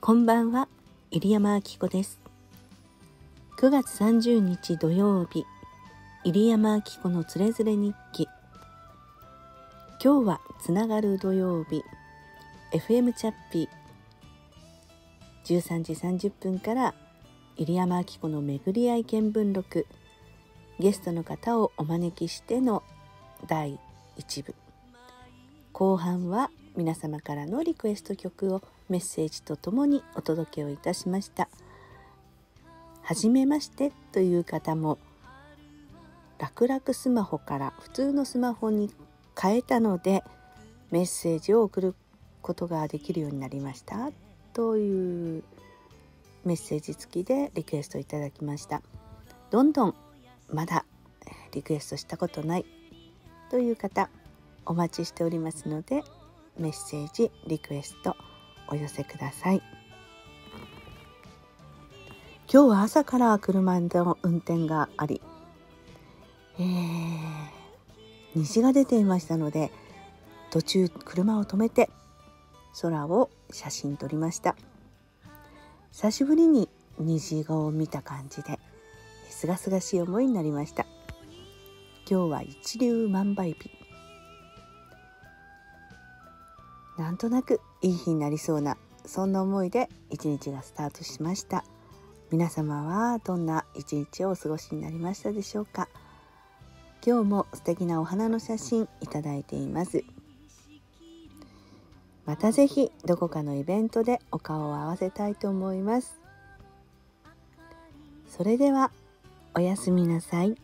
こんばんは、入山明子です。9月30日土曜日、入山明子のつれづれ日記。今日はつながる土曜日、FM チャッピー13時30分から入山明子の巡り合い見聞録、ゲストの方をお招きしての第1部。後半は皆様からのリクエスト曲をメッセージとともにお届けをいたしました。はじめましてという方も、楽々スマホから普通のスマホに変えたのでメッセージを送ることができるようになりましたというメッセージ付きでリクエストいただきました。どんどんまだリクエストしたことないという方お待ちしておりますので、メッセージリクエストお寄せください。今日は朝から車の運転があり、虹が出ていましたので、途中車を止めて空を写真撮りました。久しぶりに虹を見た感じで、すがすがしい思いになりました。今日は一粒万倍日。なんとなくいい日になりそうな、そんな思いで一日がスタートしました。皆様はどんな一日をお過ごしになりましたでしょうか。今日も素敵なお花の写真いただいています。またぜひどこかのイベントでお顔を合わせたいと思います。それではおやすみなさい。